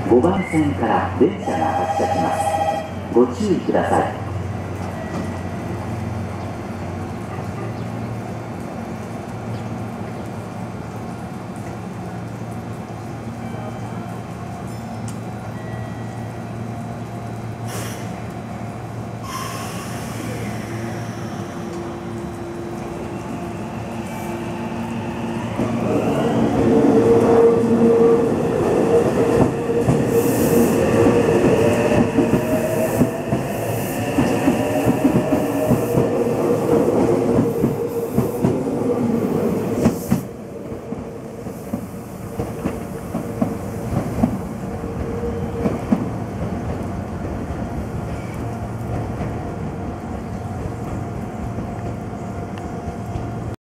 5番線から電車が発車します。ご注意ください。